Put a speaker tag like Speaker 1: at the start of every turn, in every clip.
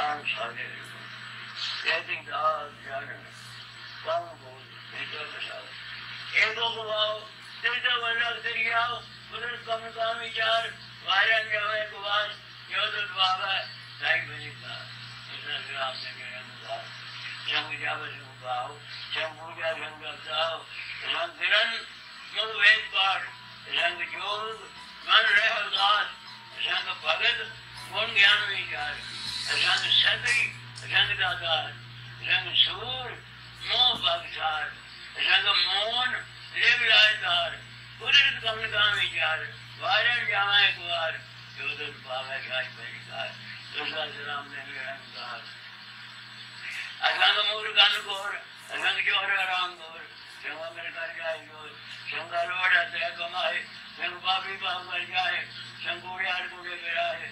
Speaker 1: जान साधे कहती दास जाने कौन बोल भीतर बसाओ एको गुवाओ तीसरा वर्णक दरियाओ उधर कम का विचार वायरन जावे गुवास योदर बाबा दाई बनी का इतना ग्राम ने मेरा मुदार जंग जावे सुगाओ जंग पूजा जंग करताओ रंग किरण मुल वेद पाठ रंग जोग मन रह उदास रंग भगत गुण ज्ञान विचार रंग सती रंग दातार रंग सूर मोह भगसार रंग मोहन लेवलायदार कुदरत कम का विचार वायरन जावे कुआर योदर बाबा गाय परिकार दूसरा राम ने निरंकार असंग मूर गन गोर असंग जोर राम गोर संग मेरे कर जाए गोर संग रोड़ा ते कमाए संग बाबी बाप मर जाए संग उड़ियार कुड़े गिराए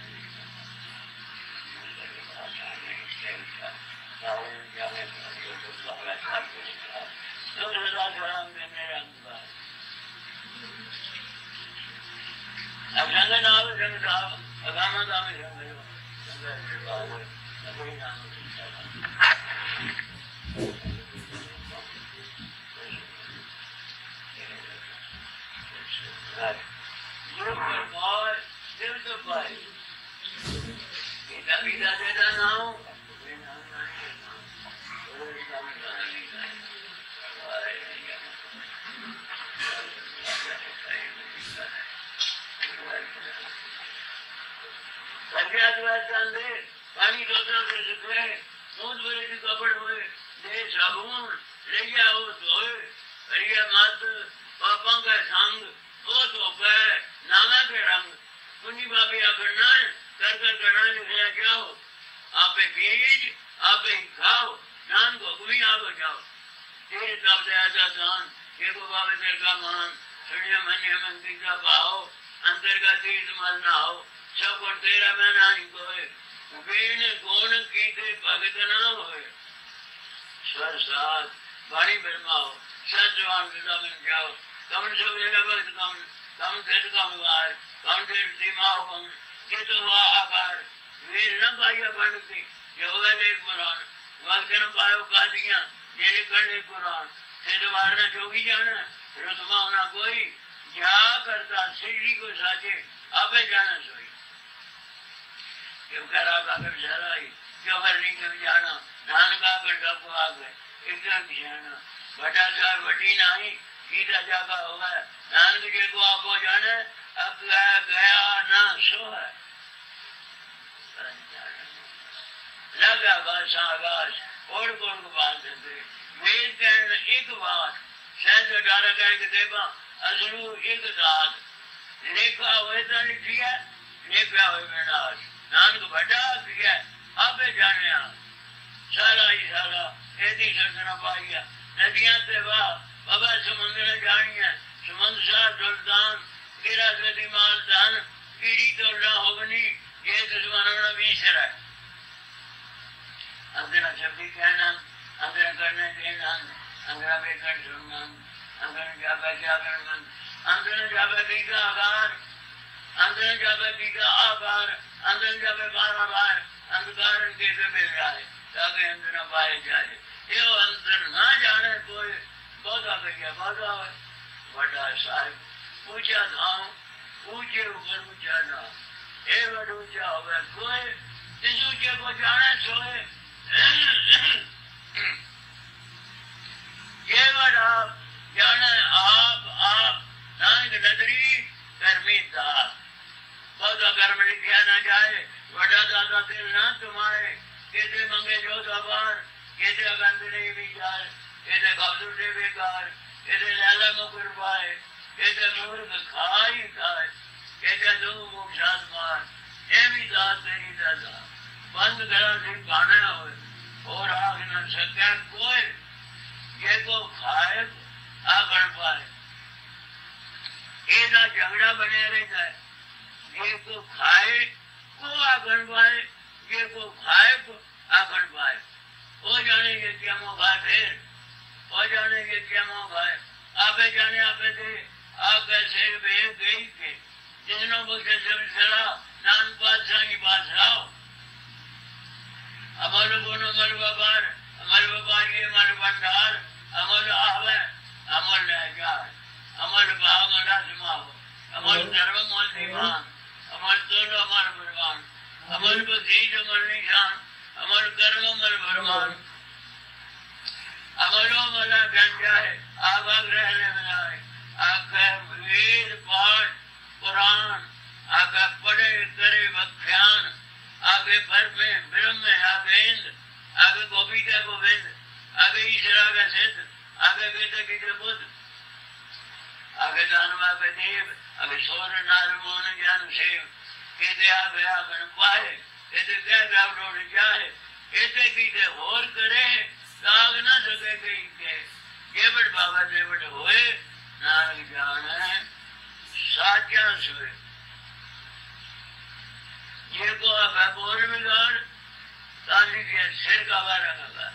Speaker 1: संग नाम संग साहब अगामा दाम संग जो संग बाबू कोई नाम गुरु पर भाई दिल तो भाई गीता गीता देता नाम पानी डोसा से सुखे दूध भरे की कपड़ हुए दे साबुन ले जाओ धोए करिया मत पापा का संग वो तो गए नाना के रंग पुनी बाबी अगरना कर करना लिखा जाओ आपे बीज आपे खाओ नान को गुमी आप जाओ तेरे तब से ऐसा दान ये को बाबे तेरे का मान सुनिया मन्य मंदिर का भाव अंतर का तीर्थ मल ना हो सब गुण तेरा मैं नहीं कोई वीण गुण की ते भगत ना होए स्वर साथ वाणी ब्रह्माओ सजवान विदा में जाओ कमन सब लेना भक्त कम तेज कम वार कम तेज दिमाग कम ये तो हुआ आकार वीर न पाया बनती योगा ले कुरान वक्त न पायो कादियां ये कर ले कुरान तेज वार न जोगी जाना रुतमा होना कोई क्या करता सीढ़ी को साचे अबे जाना सोई क्यों करा का बेचारा ही क्यों करनी के जाना नान का गड्ढा को आ गए एकदम जाना बटा चार बटी नहीं सीधा जागा होगा नान के को आपको जाने अब गया ना सो है लगा बस आकाश और कौन को बात देते वेद कहने एक बात सहज डारा कहेंगे देवा अजरू एक दात लेखा हुए तो लिखिया लेखा हुए विनाश नानक बड़ा किया आपे जाने सारा ही सारा ऐसी सजना पाइया नदियां से वाह बाबा समुद्र जानिया समुद्र सा दुर्दान गिरा सदी माल दान कीड़ी तो ना होगनी ये दुश्मनों बीसरा अंदर शब्दी कहना अंदर करने देना अंदर बेकर सुनना अंदर जाबे क्या करना अंदर जाबे का आकार अंदर जाबे का आकार अंदर जाबे बार अंधकार के से मिल जाए ताकि अंदर न पाए जाए ये अंदर ना जाने कोई पौधा गया पौधा बड़ा साहब ऊंचा धाम ऊंचे ऊपर ऊंचा ना ये बड़ा ऊंचा होगा कोई इस ऊंचे को जाने सोए ये बड़ा जाने आप नानक नगरी गर्मी दास पौधा गर्म लिखा ना जाए बड़ा दादा दिल ना तुम्हारे कैसे मंगे जो सवार कैसे अगंदरे विचार कैसे गब्दू से बेकार कैसे लाला मुकुर पाए कैसे मूर्ख खाई खाए कैसे दो मुक्षात मार ये भी दास तेरी दादा बंद करा से गाना हो और आग न सके कोई ये को खाए आगण पाए ये ना झगड़ा बने रहता है ये को खाए को आगण पाए ये को खाए को आगण पाए वो जाने ये क्या मोगा थे वो जाने ये क्या मोगा है आपे जाने आपे थे आप कैसे वे गई थे जिन्होंने बोलते सब चला नान बादशाह की बादशाह भंडार अमल आवे अमल ले जाए अमल भाव मंडा समाव अमल धर्म मोल दीवान अमल तोड़ अमल भगवान अमल बसीज अमल निशान अमल कर्म अमल भरमान अमलो मला गंजाए आवाग्रह ले बनाए आगे वेद पाठ कुरान आगे पढ़े करे व्याख्यान आगे ब्रह्म आगे इंद्र आगे गोविंद गोविंद आगे ईश्वर आगे सिद्ध आगे वेद के बुद्ध आगे दानव आगे देव आगे सौर नार मोहन ज्ञान सेव कहते आगे आगे पाए कहते कह गावड़ोड़ जाए कहते कीते होर करे लाग ना सके कहीं के केवट बाबा देवट होए नारक जाने साचा सोए ये को आगे बोर में गाड़ ताली के सिर का बारा का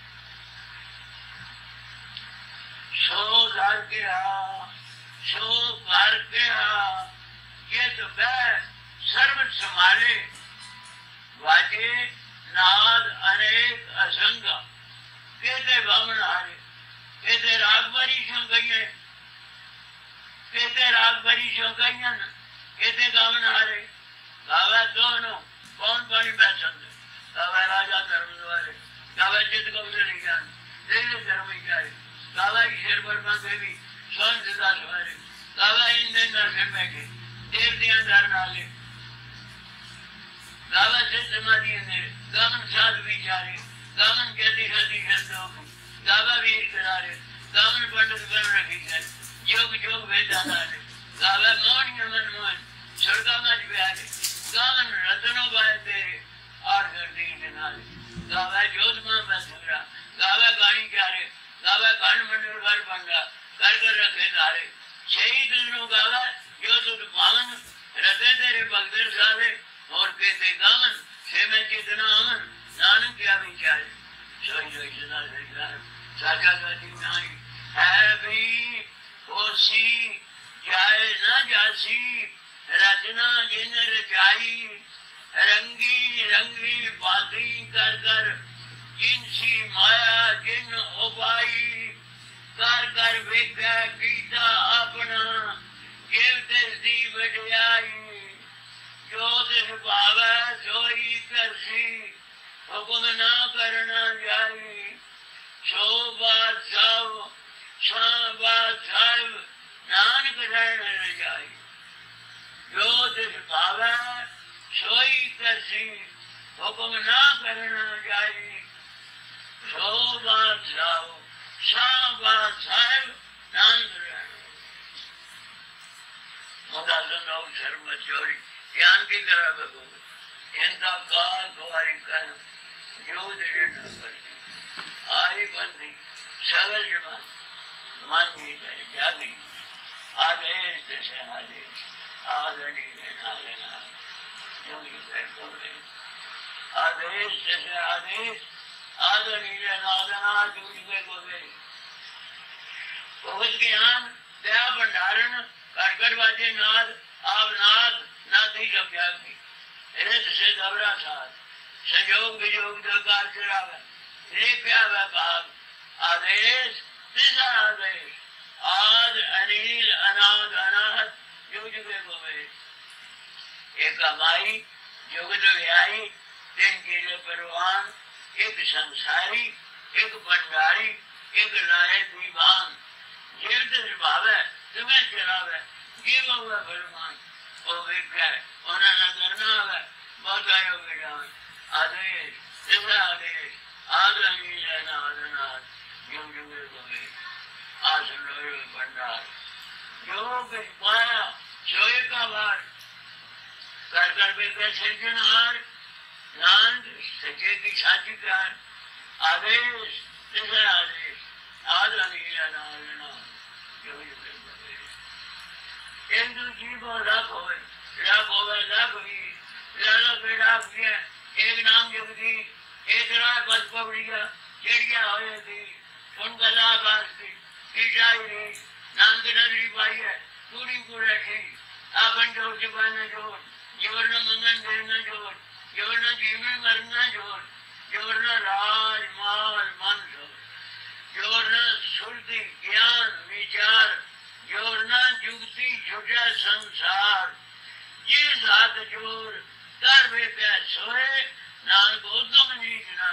Speaker 1: सो दार के सो बार के ये तो वह सर्व समारे वाजे नाद अनेक असंग कहते बामन हारे कहते रागबारी शंकैया कहते रागबारी शंकैया कहते गावन हारे गावा दोनों कौन पानी बैठंद गावा राजा धर्म द्वारे गावा चित कौशल ज्ञान देव धर्म विचारे गावा ईश्वर वर्मा देवी स्वयं सिद्धा सवारे गावा इंद्र नरसिंह बैठे देवतियां धरनाले गावा से समाधि अंदर गावन साध विचारे गावन कहती हल्दी शब्दों गावा वीर करारे गावन पंडित बन रखी है योग योग वेदांत गावा मौन मन मोहन स्वर्गा मज प्यारे गावन रत्नों बाय तेरे और करती नाले गावा जोत मां बसुरा गावा गाणी प्यारे गावा गान मंडल घर पंडा कर रखे तारे शहीद दिनों गावा जो सुध पावन रते तेरे भक्तर सारे और कहते गावन से मैं कितना अमन नानक क्या विचार सोई सोई सदा सरकार साचा गाती नाई है भी होसी जाए न जासी रचना जिन रचाई रंगी रंगी बाती कर कर जिनसी माया जिन उपाई कर कर वेख्या कीता अपना केवते सी वडियाई जो तिस भावै सोई करसी हुकुम ना करना जाई सो बात साहब नानक रहन न जाई जो तिस भावै सोई करसी हुकुम ना करना जाई सो बात साहब नानक रहन मुदा सुनो शर्म चोरी ज्ञान की करा बगो इनका काल तुम्हारी कर जो दे न आई बंदी सगल जमान मन ही करे जागी आदेश से आदेश आदनी लेना जो ये कर दे आदेश से आदेश आदनी लेना जो ये को दे बहुत ज्ञान दया भंडारण कर वाजे नाद आवनाद नाती जब जागी रित से घबरा साथ संयोग वियोग दरकार चढ़ावे लेके आवे भाग आदेश तीसरा आदेश आद अनिल अनाद अनाहत युग जुगे गोवे एक अमाई युग व्याई तीन केले परवान एक संसारी एक भंडारी एक लाए दीवान जीवित भावे तुम्हें चलावे जीव हुआ भगवान वो वेख्या उन्हें न करना है बहुत आयो विधान आदेश तीसरा आदेश आदमी लेना आदनाथ युग जुगे गोवे आसन लोहे भंडार जो कुछ पाया सोए का बार कर कर बेटे सिर्जनहार नांद सचे की साची कार आदेश तीसरा आदेश आदमी लेना आदनाथ युग जुगे गोवे एक दूसरी को रख होवे लग हुई लाला बेड़ा किया एक नाम जगदी एक रात बस पकड़िया चिड़िया होए थी सुन गला बास्ती कीटाई रही नाम के नगरी पाई है पूरी पूरा थी आपन जोर चुकाना जोर जोर न मंगन देना जोर जोर न जीवन मरना जोर जोर न राज माल मन जोर विचार जोरना जुगती छुटा संसार ये साथ जोर कर वे प्या सोए नानक उद्यम नीच ना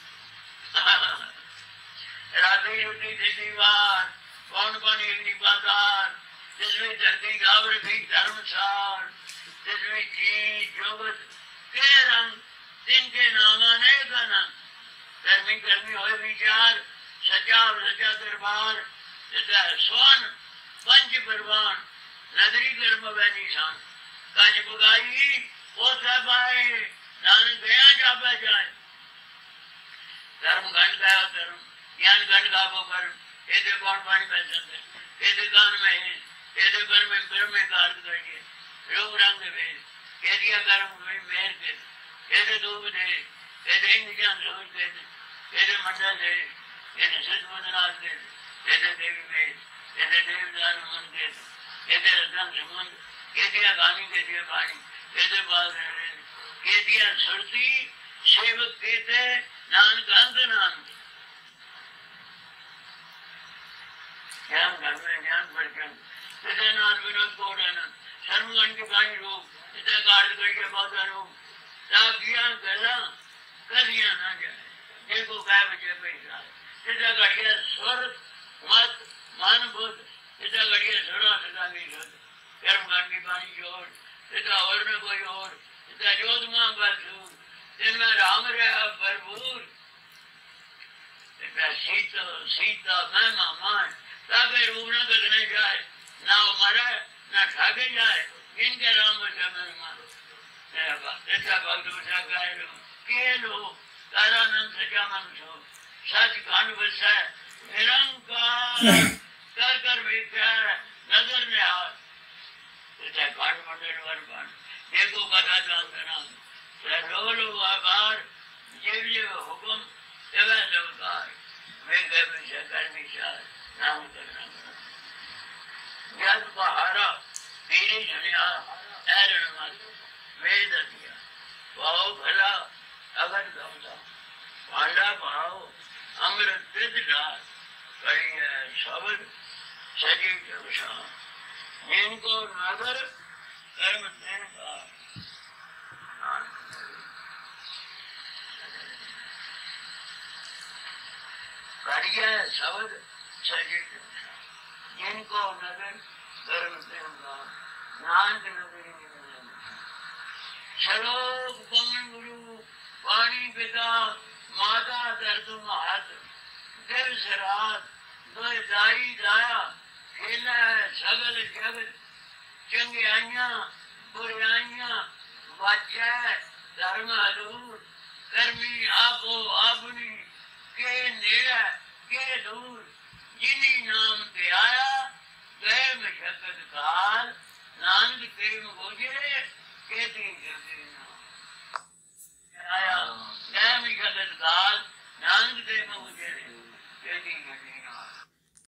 Speaker 1: राधे युति देती वार कौन पानी अग्नि पातार जिसमें धरती गावर भी धर्मसार जिसमें जी जोगत के रंग जिनके नाम अनेक अनंत कर्मी कर्मी हो विचार सचा और सचा दरबार जैसा स्वर्ण पंच परवान नगरी कर्म व निशान कज बुगाई पोता पाए नानक गया जापा जाए धर्म घन का धर्म ज्ञान घन का वो कर्म ये कौन पानी बन सकते ये कान में है ये पर में ब्रह्म में कार्य करके रूप रंग भेद कह दिया कर्म में मेहर के ये धूप दे ये इंद्रियां सोच दे ये मंडल दे ये सिद्ध मंडलास दे ये देवी में ये देवदान मन दे ये रत्न सुमन कह दिया गानी कह दिया पानी ये बाल कह दिया सुरती सेवक कहते नानक अंत नानक ज्ञान घर में ज्ञान बढ़कर इसे नाथ विनोद को रहना शर्मगण के पानी रोग इसे कार्य करके बहुत रोग ताप दिया गला करिया ना जाए देखो काय बचे पैसा इसे घड़िया स्वर मत मान बुद्ध इसे घड़िया सुरा सदा नहीं होता कर्मगण के पानी जोड़ इसे और न कोई और इसे जोध मां बलसूर जिनमें राम रहा भरपूर इसे सीता सीता मैं मामान ताकि रूप न करने जाए ना मरे ना ठाके जाए इनके राम ऐसा भक्त बचा कहे के लो तारानंद सचा मनुष्य सच खंड बसा निरंकार कर कर विचार नजर में हाथ ऐसा खंड मंडल वर्पान देखो कथा जानते नाम लो आकार ये हुक्म एवं जबकार मैं गए विषय कर्मी शाह नाम करना ज्ञान का हारा पीरी सुनिया ऐरण मत वेद दिया भाव भला अगर गौता पांडा भाव अमृत तिद डाल करी है शब्द सजी जवसा जिनको नगर कर्म दिन का करिए शब्द सजी जिनको नगर कर्म देगा नानक नगरी श्लोक पवन गुरु पानी पिता माता दर्द हाथ देव सरात दो दाई दाया खेला है सगल जगत चंगियाइया बुराइया बच्चा धर्म अधूर कर्मी आपो अपनी के नेड़ा के दूर जिन्हीं नाम पे आया गए में शक्ति काल नानक प्रेम गोजरे के